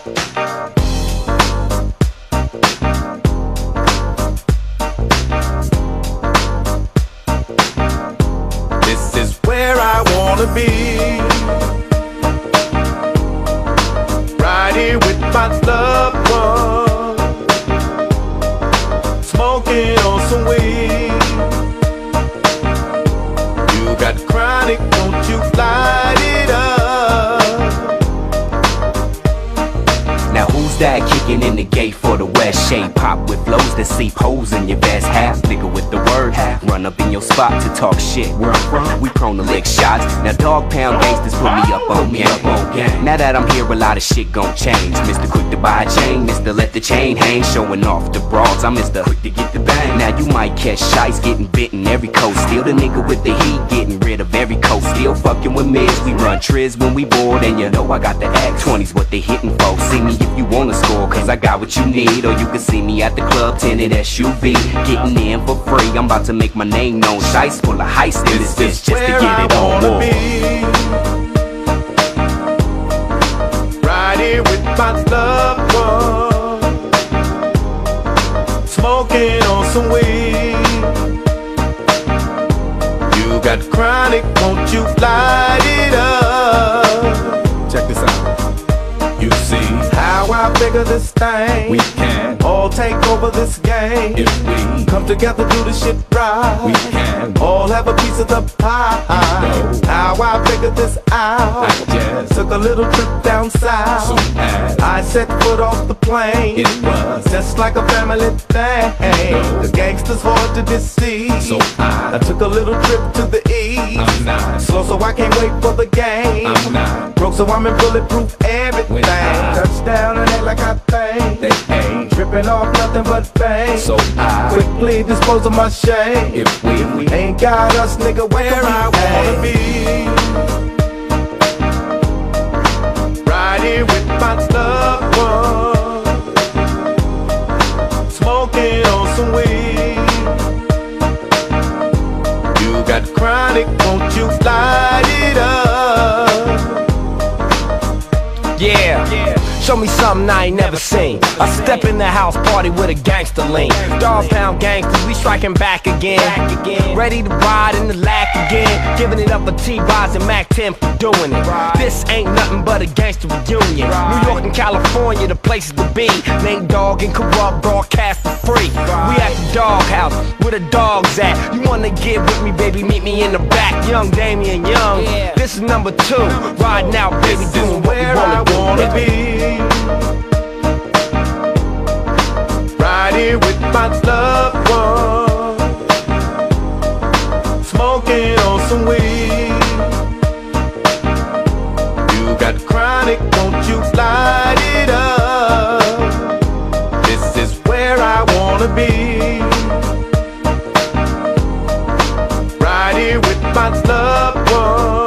This is where I wanna be, right here with my loved one, smoking on some weed. You got chronic, don't you light it up. Now who's that kicking in the gate for the West? Shade pop with flows that seep holes in your vest. Half nigga with the word, run up in your spot to talk shit. Where I'm from, we prone to lick shots. Now dog pound gangsters put me up on game. Now that I'm here, a lot of shit gon' change. Mr. Quick to buy a chain, Mr. Let the chain hang, showing off the broads. I'm Mr. Quick to get the bang. Now you might catch shites getting bitten every coast. Still the nigga with the heat, getting rid of every coast. Still fucking with mids, we run triz when we bored. And you know I got the act 20's what they hitting for. See me if you wanna score, cause I got what you need. Or you can see me at the club, tinted SUV, getting in for free. I'm about to make my name known. Shice full of heist in this bitch just to get it on war. Right here with my loved one, smoking on some weed. You got chronic, won't you light it up? Check this out. You see how I figure this thing. We can all take over this game if we come together, do the shit right. We can all have a piece of the pie. You know how I figured this out. I just took a little trip down south. So I set foot off the plane. It was just like a family thing. The gangsters hard to deceive. So I took a little trip to the east. I'm not slow, so I can't wait for the game. I'm not broke, so I'm in bulletproof everything. Touchdown and act like I think they ain't tripping off nothing but fame. So I quickly dispose of my shame. If we ain't got us, nigga, where I wanna be, right here with my loved one, smoking on some weed. You got chronic, won't you light it up? Yeah. Show me something I ain't never seen. I step in the house party with a gangster lean. Dog pound gangsters, we striking back again. Ready to ride in the lack again. Giving it up for T-Boz and Mac 10 for doing it. This ain't nothing but a gangster reunion. New York and California, the places to be. Nate Dogg and Kurupt broadcast for free. We at the dog house, where the dogs at. You wanna get with me, baby, meet me in the back. Young Damien Young, this is number 2. Riding out, baby, doing what we wanna be. Right here with my loved one, smoking on some weed. You got chronic, won't you light it up? This is where I wanna be, right here with my loved one.